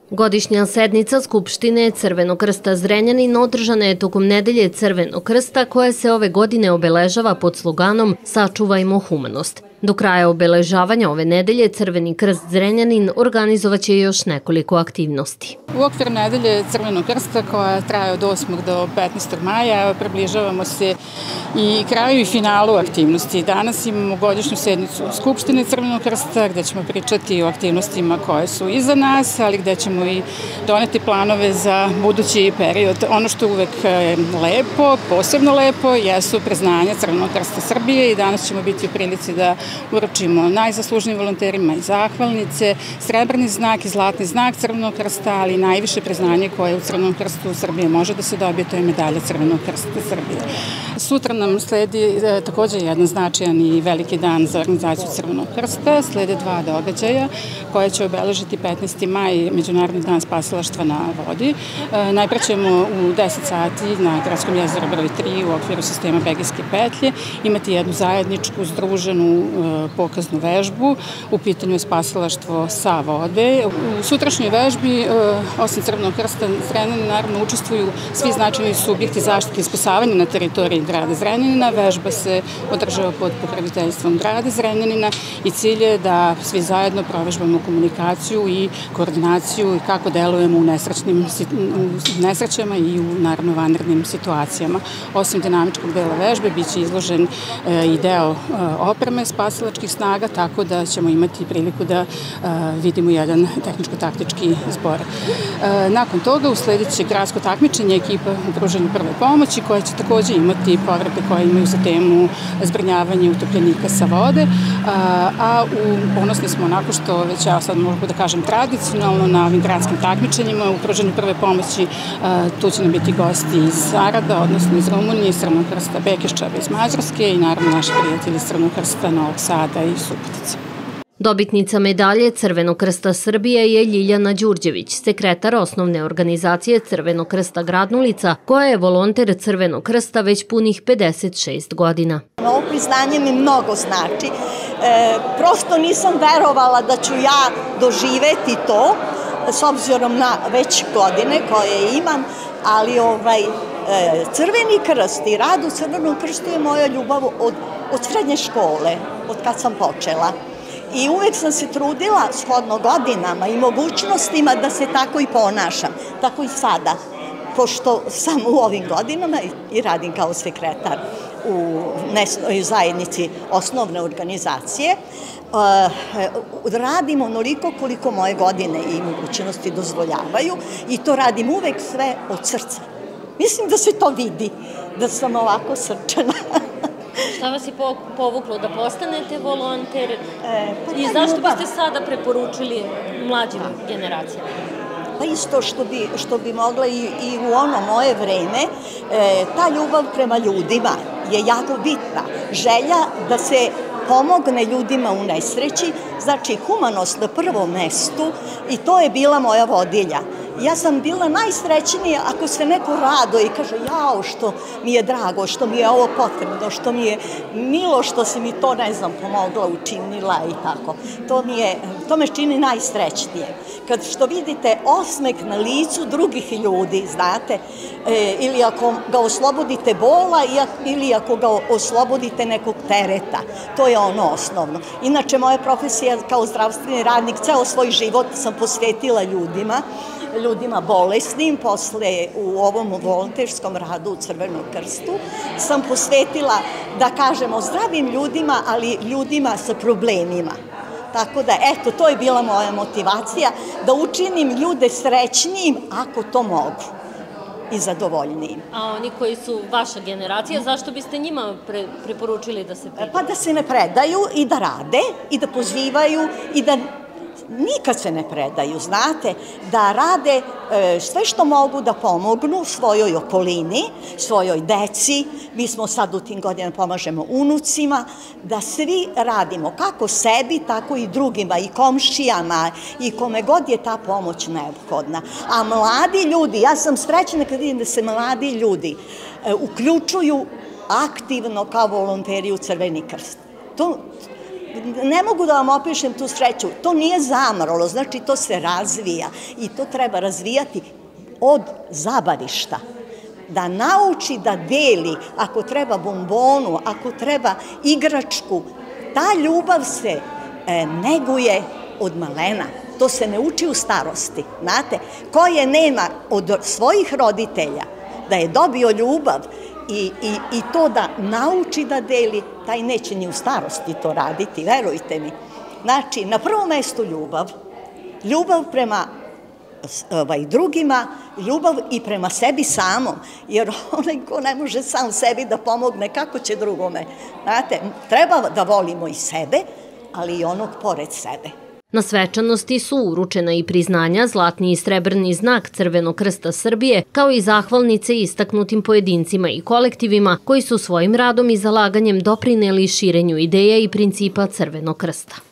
Godišnja sednica Skupštine Crvenog krsta Zrenjanin održana je tokom nedelje Crvenog krsta koja se ove godine obeležava pod sloganom Sačuvajmo humanost. Do kraja obeležavanja ove nedelje Crveni krst Zrenjanin organizovaće još nekoliko aktivnosti. U okviru nedelje Crvenog krsta koja traje od 8. do 15. maja približavamo se i kraju i finalu aktivnosti. Danas imamo godišnju sednicu Skupštine Crvenog krsta gde ćemo pričati o aktivnostima koje su iza nas, ali gde ćemo i doneti planove za budući period. Ono što uvek lepo, posebno lepo, jesu priznanja Crvenog krsta Srbije i danas ćemo biti u prilici da uručimo najzaslužnijim volonterima i zahvalnice, srebrni znak i zlatni znak Crvenog krsta, ali i najviše priznanje koje u Crvenom krstu Srbije može da se dobije, to je medalja Crvenog krsta Srbije. Sutra nam sledi takođe jedan značajan i veliki dan za organizaciju Crvenog krsta. Slede dva događaja koje će obeležiti 15. maj, Međunarodni dan spasilaštva na vodi. Najpre ćemo u 10 sati na Gradskom jezeru broj 3 u okviru sistema Begijske petlje imati jednu zajedničku, združenu pokaznu vežbu. U pitanju je spasilaštvo sa vode. U sutrašnjoj vežbi, osim Crvenog krsta Zrenjanina, naravno učestvuju svi značajni subjekti zaštite i spasavanja na teritoriji grada Zrenjanina. Vežba se održava pod pokroviteljstvom grada Zrenjanina i cilj je da svi zajedno provežbamo komunikaciju i koordinaciju i kako delujemo u nesrećama i u naravno vanrednim situacijama. Osim dinamičkog dela vežbe, biće izložen i deo opreme spasilačkih snaga, tako da ćemo imati priliku da vidimo jedan tehničko-taktički zbor. Nakon toga usledit će gradsko takmičenje ekipa u pružanju prve pomoći koja će takođe imati povrede koje imaju za temu zbrinjavanje utopljenika sa vode, a ponosni smo onako što već ja sad mogu da kažem tradicionalno na ovim gradskim takmičenjima u pružanju prve pomoći tu će nam biti gosti iz Sarada, odnosno iz Rumunije, iz Crvenog krsta Bekeščeva iz Mađarske i naravno naši prijatelji iz Crvenog krsta Novog Sada i Subotice. Dobitnica medalje Crvenog krsta Srbije je Ljiljana Đurđević, sekretar osnovne organizacije Crvenog krsta Gradnulica, koja je volonter Crvenog krsta već punih 56 godina. Ovo priznanje mi mnogo znači. Prosto nisam verovala da ću ja doživeti to, s obzirom na već godine koje imam, ali Crveni krst i rad u Crvenom krstu je moja ljubav od srednje škole, od kad sam počela. I uvek sam se trudila, shodno godinama i mogućnostima, da se tako i ponašam. Tako i sada, pošto sam u ovim godinama i radim kao sekretar u zajednici osnovne organizacije, radim onoliko koliko moje godine i mogućnosti dozvoljavaju i to radim uvek sve od srca. Mislim da se to vidi, da sam ovako srčana. Šta vas je povuklo da postanete volonter i zašto biste sada preporučili mlađim generacijama? Pa isto što bi mogla i u ono moje vreme, ta ljubav prema ljudima je jako bitna. Želja da se pomogne ljudima u nesreći, znači humanost na prvom mestu i to je bila moja vodilja. Ja sam bila najsrećnija ako se neko rado i kaže jao što mi je drago, što mi je ovo potrebno, što mi je milo što si mi to, ne znam, pomogla, učinila i tako. To me čini najsrećnije. Kad što vidite osmeh na licu drugih ljudi, znate, ili ako ga oslobodite bola ili ako ga oslobodite nekog tereta, to je ono osnovno. Inače, moja profesija kao zdravstveni radnik, ceo svoj život sam posvetila ljudima bolesnim, posle u ovom volonterskom radu u Crvenom krstu sam posvetila, da kažemo, zdravim ljudima, ali ljudima sa problemima. Tako da, eto, to je bila moja motivacija, da učinim ljude srećnijim ako to mogu i zadovoljnijim. A oni koji su vaša generacija, zašto biste njima preporučili da se predaju? Pa da se ne predaju i da rade i da pozivaju i da nikad se ne predaju, znate, da rade sve što mogu da pomognu svojoj okolini, svojoj deci. Mi smo sad u tim godinama pomažemo unucima, da svi radimo kako sebi, tako i drugima, i komšijama, i kome god je ta pomoć neophodna. A mladi ljudi, ja sam srećna kad vidim da se mladi ljudi uključuju aktivno kao volonteri u Crveni krst. ne mogu da vam opišem tu sreću, to nije zamrlo, znači to se razvija i to treba razvijati od zabavišta. Da nauči da deli, ako treba bombonu, ako treba igračku, ta ljubav se neguje od malena. To se ne uči u starosti, znate. Ko je nema od svojih roditelja, da je dobio ljubav i to da nauči da deli, taj neće ni u starosti to raditi, verujte mi. Znači, na prvom mestu ljubav, ljubav prema drugima, ljubav i prema sebi samom, jer onaj ko ne može sam sebi da pomogne, kako će drugome? Znate, treba da volimo i sebe, ali i onog pored sebe. Na svečanosti su uručena i priznanja Zlatni i Srebrni znak Crvenog krsta Srbije, kao i zahvalnice istaknutim pojedincima i kolektivima koji su svojim radom i zalaganjem doprineli širenju ideja i principa Crvenog krsta.